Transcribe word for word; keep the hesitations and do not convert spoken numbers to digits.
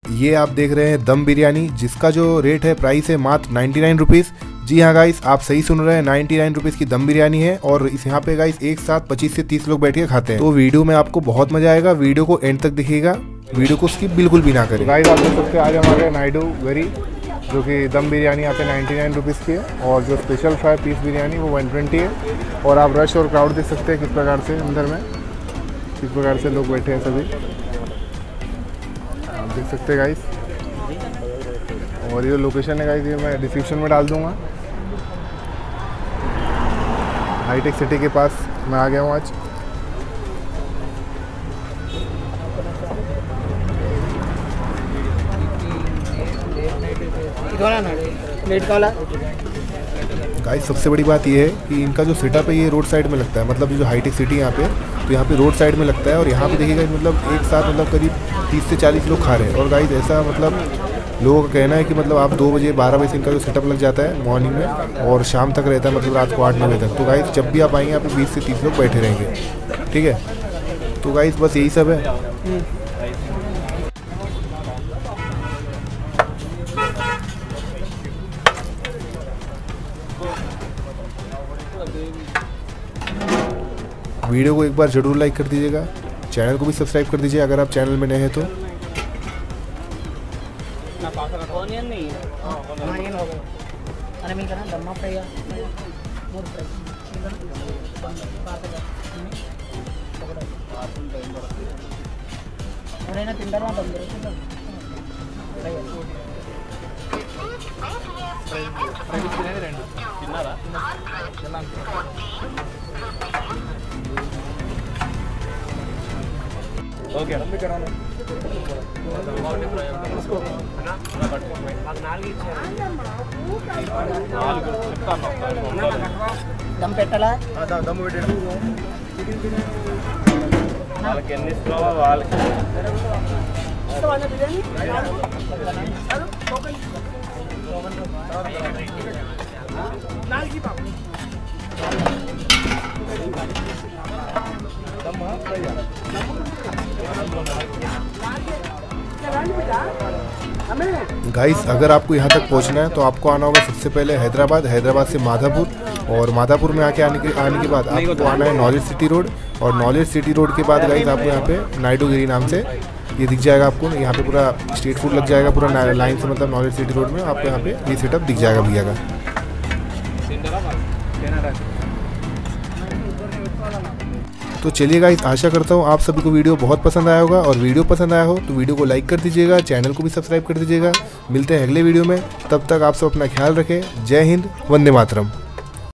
ये आप देख रहे हैं दम बिरयानी, जिसका जो रेट है प्राइस है मात्र नाइन्टी नाइन रुपीज़। जी हाँ गाइस, आप सही सुन रहे हैं, नाइन्टी नाइन रुपीज़ की दम बिरयानी है और इस यहाँ पे गाइस एक साथ पच्चीस से तीस लोग बैठ के खाते हैं। तो वीडियो में आपको बहुत मजा आएगा, वीडियो को एंड तक दिखेगा, वीडियो को स्किप बिल्कुल भी ना करें। गाइस आप देख सकते हैं आज हमारे नायडू गरी जो कि दम बिरयानी यहाँ पे नाइन्टी नाइन रुपीज़ की है और जो स्पेशल फ्राई पीस बिरयानी वो वन ट्वेंटी है। और आप रश और क्राउड देख सकते हैं किस प्रकार से अंदर में किस प्रकार से लोग बैठे हैं सभी, आप देख सकते हैं गाइस। और ये लोकेशन है गाइस, ये मैं डिस्क्रिप्शन में डाल दूंगा। हाईटेक सिटी के पास मैं आ गया हूँ आज। गाइस सबसे बड़ी बात ये है कि इनका जो सेटअप है ये रोड साइड में लगता है, मतलब जो हाईटेक सिटी यहाँ पे, तो यहाँ पे रोड साइड में लगता है। और यहाँ पे देखिएगा मतलब एक साथ मतलब करीब तीस से चालीस लोग खा रहे हैं। और गाइस ऐसा मतलब लोगों का कहना है कि मतलब आप दो बजे बारह बजे से इनका जो सेटअप लग जाता है मॉर्निंग में और शाम तक रहता है, मतलब रात को आठ नौ बजे तक। तो गाइस जब भी आप आएंगे यहाँ पे बीस से तीस लोग बैठे रहेंगे, ठीक है। तो गाइस बस यही सब है। वीडियो को एक बार ज़रूर लाइक कर दीजिएगा, चैनल को भी सब्सक्राइब कर दीजिए अगर आप चैनल में नए हैं तो। ఓకే దమ్ పెట్టాలా? దమ్ పెట్టండి. వాళ్ళకి ఎన్ని ఇస్తున్నావో వాళ్ళకి गाइस अगर आपको यहाँ तक पहुँचना है तो आपको आना होगा सबसे पहले हैदराबाद, हैदराबाद से माधापुर, और माधापुर में आके आने के आने के बाद आपको आना है नॉलेज सिटी रोड, और नॉलेज सिटी रोड के बाद गाइस आपको यहाँ पे नायडू गिरी नाम से ये दिख जाएगा आपको। यहाँ पे पूरा स्ट्रीट फूड लग जाएगा पूरा लाइन से, मतलब नॉलेज सिटी रोड में आपको यहाँ पे ये सेटअप दिख जाएगा भैया का। तो चलिए गाइस, आशा करता हूँ आप सभी को वीडियो बहुत पसंद आया होगा, और वीडियो पसंद आया हो तो वीडियो को लाइक कर दीजिएगा, चैनल को भी सब्सक्राइब कर दीजिएगा। मिलते हैं अगले वीडियो में, तब तक आप सब अपना ख्याल रखें। जय हिंद, वंदे मातरम।